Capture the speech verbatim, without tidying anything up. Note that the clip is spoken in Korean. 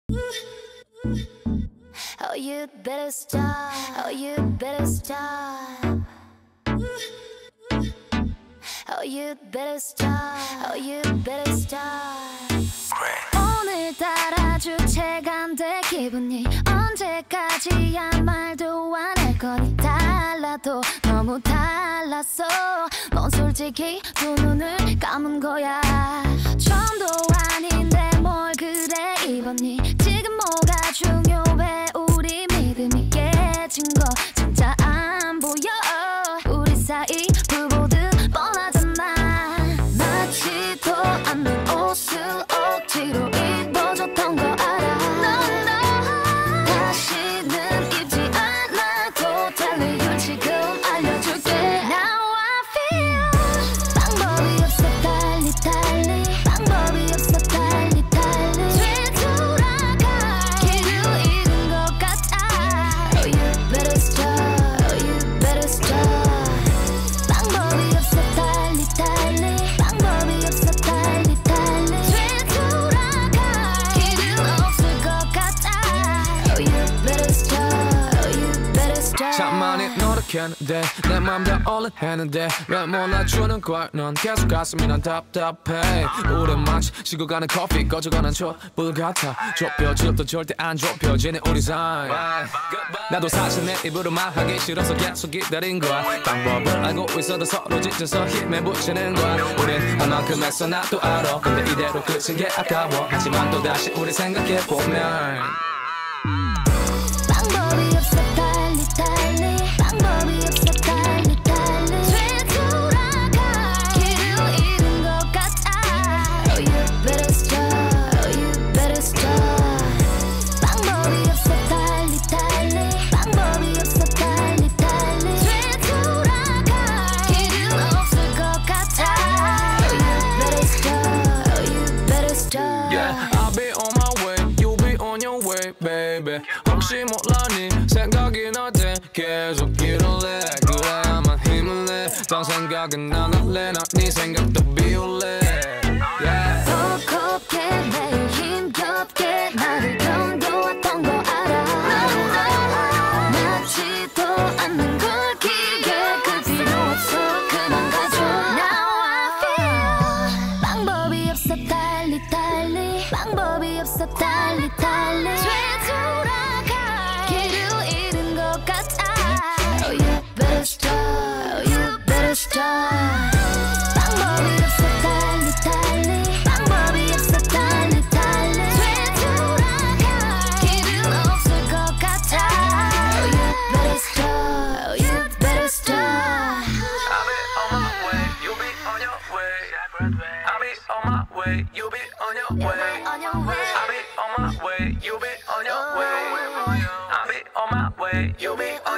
Oh, you better stop. Oh, you better stop. Oh, you better stop. Oh, you better stop. 오늘따라 주체가 안 돼 기분이 언제까지야 말도 안 할 거니 달라도 너무 달랐어. 넌 솔직히 두 눈을 감은 거야. 처음도 아닌데 뭘 그래 입었니. 지금 뭐가 중요해. 우리 믿음이 깨진 거 진짜 안 보여. 우리 사이 불보듯 뻔하잖아. 맞지도 않는 옷을 억지로 입어줬던 거 알아. No, no. 다시는 입지 않아도 될 이유 지금 알려줄게. Now I feel 방법이 없어 달리 달리. 방법이 없어 달리 달리. 되돌아갈 길을 잃은 것 같아. Oh, you better stop. Oh, you better stop. 방법이 없어 달리 달리. 방법이 없어 달리 달리. 되돌아갈 길은 없을 것 같아. Oh, you better stop. Oh, you better stop. 참 많이 노력했는데 내 맘 다 올인했는데 왜 몰라주는 걸. 넌 계속 가슴이 난 답답해. 우리 마치 식고 가는 커피 꺼져가는 촛불 같아. 좁혀질도 절대 안 좁혀지는 우리 사이. 나도 사실 내 입으로 말하기 싫어서 계속 기다린 거야. 방법을 알고 있어도 서로 지쳐서 힘에 붙이는 거야. 우린 한 만큼 했어 나도 알아. 근데 이대로 끝인 게 아까워. 하지만 또다시 우리 생각해보면 방법이 없어 달리 달리. 방법이 없어 달리 달리. 되돌아갈 길을 잃은 것 같아. Oh, you better stop. Oh, you better stop. 방법이 없어 달리 달리. 방법이 없어 달리 달리. 되돌아갈 길은 없을 것 같아. Oh, you better stop. Oh, you better stop. Yeah, I'll be on my way, you'll be on your way, baby. 혹시 몰라 네 생각이 날 때 계속 길을 내. 그래야만 힘을 내. 딴 생각은 안 할래. 난 네 생각도 비울래. Yeah. 버겁게 매일 힘겹게 나를 견뎌왔던 거 알아. 맞지도 않는 걸 길게 그 필요 없어. 그만 가줘. Now I feel 방법이 없어 달리 달리. 방법이 없어 달리 달리. 되돌아갈 길을 잃은 것 같아. Oh, you better stop. Oh, you better stop. 방법이 없어 달리 달리. 방법이 없어 달리 달리. 되돌아갈 길은 없을 것 같아. Oh, you better stop. Oh, you better stop. I'll be on my way, you'll be on your way. I'll be on my way, you'll be on your way. On your way. I'll be on my way, you'll be on your way. I'll be on my way, you'll be